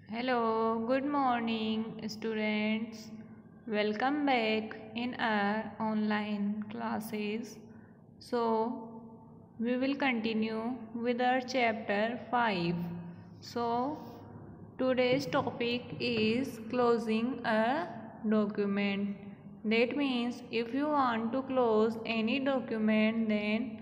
Hello, good morning, students. Welcome back in our online classes. So, we will continue with our chapter 5. So, today's topic is closing a document. That means if you want to close any document, then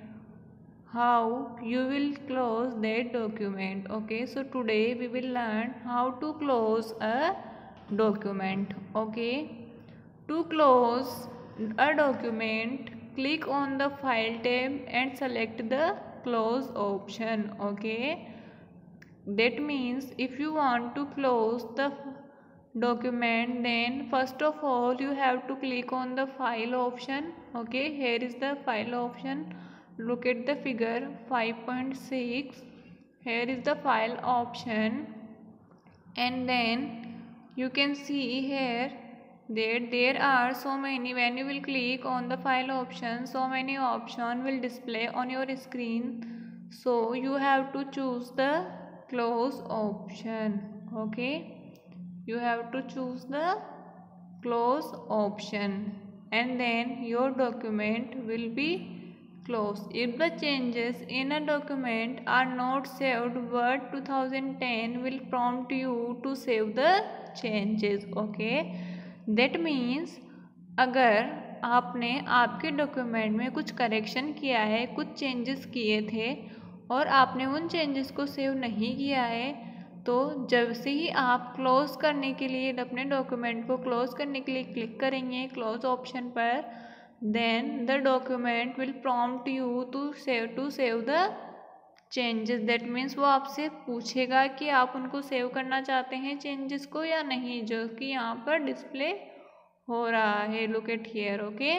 how you will close that document. Okay, so today we will learn how to close a document. Okay, to close a document, click on the file tab and select the close option. Okay, that means if you want to close the document, then first of all you have to click on the file option. Okay, here is the file option. Look at the figure 5.6. Here is the file option, and then you can see here that there are so many. When you will click on the file option, so many options will display on your screen, so you have to choose the close option. Okay, you have to choose the close option, and then your document will be closed. If the changes in a document are not saved, Word 2010 will prompt you to save the changes. Okay, that means अगर आपने आपके document में कुछ correction किया है, कुछ changes किए थे और आपने उन चेंजेस को सेव नहीं किया है, तो जब से ही आप क्लोज करने के लिए अपने डॉक्यूमेंट को क्लोज करने के लिए क्लिक करेंगे क्लोज ऑप्शन पर, then the document will prompt you to save the changes. That means वो आपसे पूछेगा कि आप उनको सेव करना चाहते हैं चेंजेस को या नहीं, जो कि यहाँ पर डिस्प्ले हो रहा है. Look at here. Okay,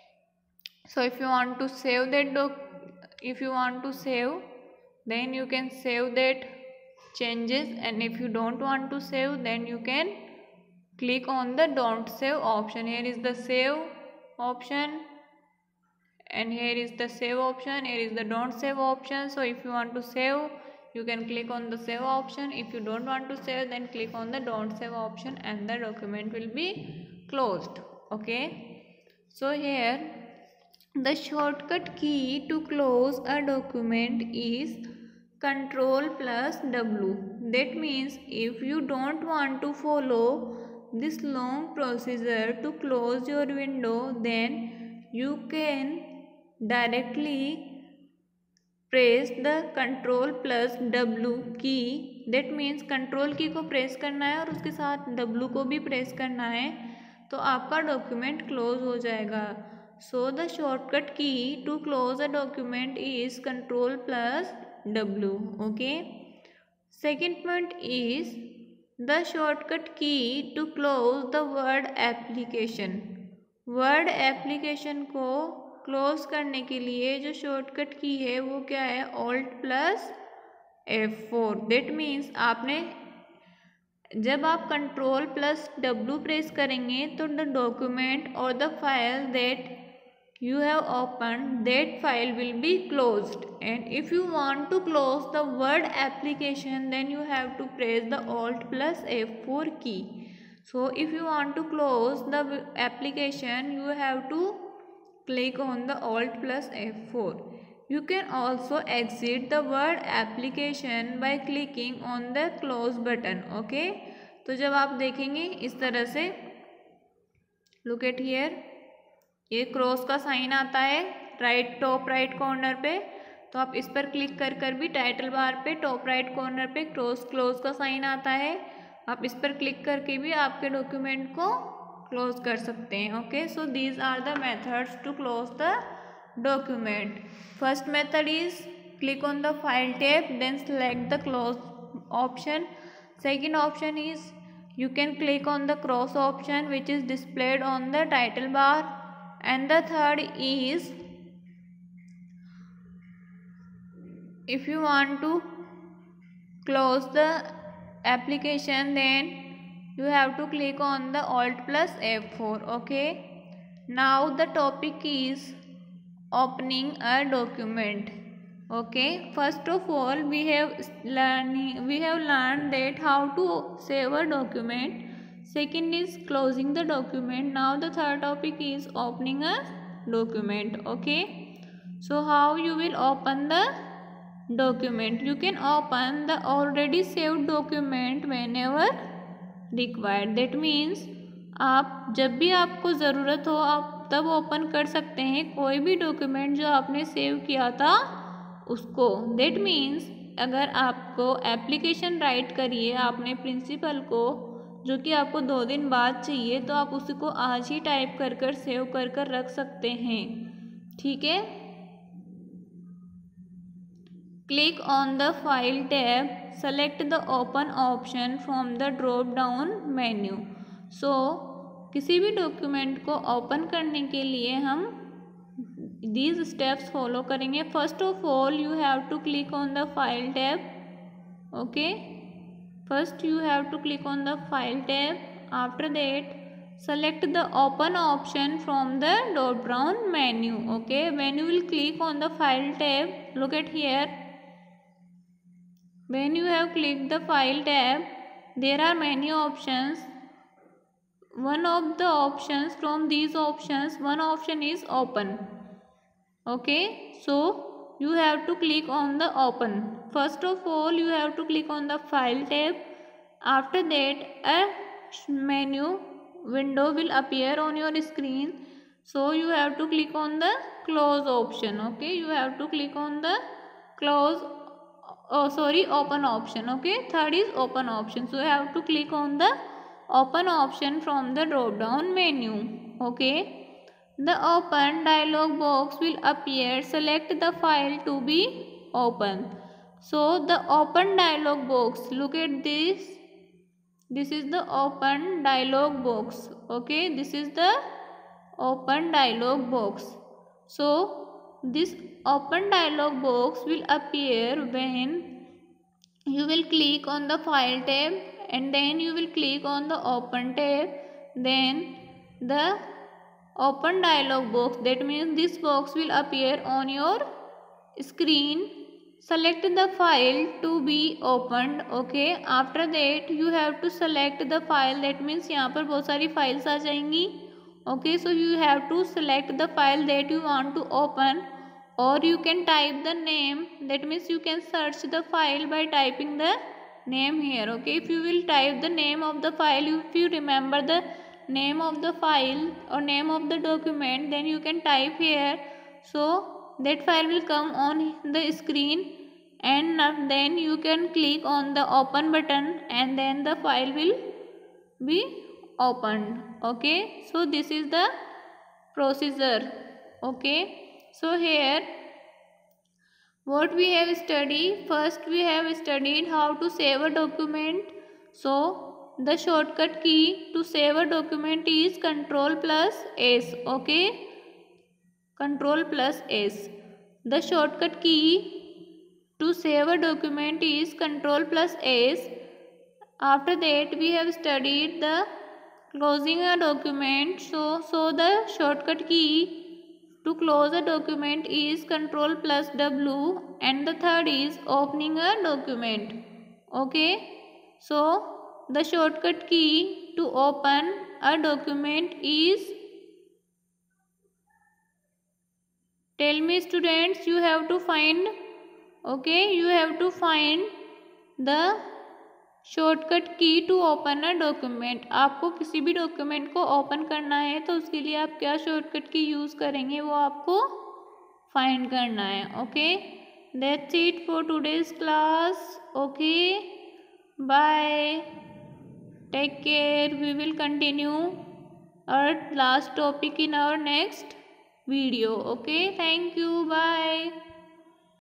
so if you want to save that if you want to save, then you can save that changes, and if you don't want to save, then you can click on the don't save option. Here is the save option, and here is the save option. Here is the don't save option. So if you want to save, you can click on the save option. If you don't want to save, then click on the don't save option, and the document will be closed. Okay, so here the shortcut key to close a document is Control plus W. That means if you don't want to follow this long procedure to close your window, then you can directly press the Control plus W key. That means Control की को press करना है और उसके साथ W को भी press करना है, तो आपका डॉक्यूमेंट क्लोज हो जाएगा. So the shortcut key to close a document is Control plus W. Okay. Second point is the shortcut key to close the Word application. Word application को क्लोज करने के लिए जो शॉर्टकट की है वो क्या है? Alt plus F4. That means आपने जब आप कंट्रोल प्लस W प्रेस करेंगे तो द डॉक्यूमेंट और the file that you have opened, that file will be closed. And if you want to close the Word application, then you have to press the Alt plus F4 key. So if you want to close the application, you have to click on the Alt plus F4. You can also exit the Word application by clicking on the close button. Okay, तो जब आप देखेंगे इस तरह से, look at here, ये cross का sign आता है टॉप राइट कॉर्नर पे, तो आप इस पर क्लिक कर कर भी टाइटल बार पे टॉप राइट कॉर्नर पे क्लोज का साइन आता है, आप इस पर क्लिक करके भी आपके डॉक्यूमेंट को क्लोज कर सकते हैं. Okay, so these are the methods to close the document. First method is click on the file tab, then select the close option. Second option is you can click on the cross option which is displayed on the title bar, and the third is if you want to close the application, then you have to click on the Alt plus F4. Okay, now the topic is opening a document. Okay, first of all, we have learned that how to save a document. Second is closing the document. Now the third topic is opening a document. Okay, so how you will open the document? You can open the already saved document whenever required. That means आप जब भी आपको ज़रूरत हो आप तब open कर सकते हैं कोई भी डॉक्यूमेंट जो आपने सेव किया था उसको. दैट मीन्स अगर आपको एप्लीकेशन राइट करिए आपने प्रिंसिपल को जो कि आपको 2 दिन बाद चाहिए तो आप उसी को आज ही टाइप कर कर सेव कर कर रख सकते हैं. ठीक है. Click on the file tab, select the open option from the drop down menu. So किसी भी डॉक्यूमेंट को ओपन करने के लिए हम these steps follow करेंगे. First of all you have to click on the file tab. Okay, first you have to click on the file tab. After that select the open option from the drop down menu. Okay, when you will click on the file tab, look at here, when you have clicked the file tab there are many options. One of the options from these options, one option is open. Okay, so you have to click on the open. First of all you have to click on the file tab. After that a menu window will appear on your screen, so you have to click on the close option. Okay, you have to click on the open option. Okay, third is open option, so you have to click on the open option from the drop down menu. Okay, the open dialog box will appear. Select the file to be open. So the open dialog box, look at this. This is the open dialog box. Okay, this is the open dialog box. So this open dialog box will appear when you will click on the file tab and then you will click on the open tab. Then the open dialog box, that means this box will appear on your screen. Select the file to be opened. Okay, after that you have to select the file. That means यहाँ पर बहुत सारी files आ जाएंगी. Okay, so you have to select the file that you want to open, or you can type the name. That means you can search the file by typing the name here. Okay, if you will type the name of the file, if you remember the name of the file or name of the document, then you can type here, so that file will come on the screen and then you can click on the open button and then the file will be opened. Okay, so this is the procedure. Okay, so here what we have studied, first we have studied how to save a document. So the shortcut key to save a document is Ctrl+S. Okay, Ctrl+S. The shortcut key to save a document is Ctrl+S. After that we have studied the closing a document. So the shortcut key to close a document is Ctrl+W, and the third is opening a document. Okay, so the shortcut key to open a document is, tell me students, you have to find. Okay, you have to find the shortcut key to open a document. आपको किसी भी document को open करना है तो उसके लिए आप क्या शॉर्टकट की यूज़ करेंगे वो आपको फाइंड करना है. Okay, that's it for today's class. Okay, bye, take care. We will continue our last topic in our next video. Okay, thank you, bye.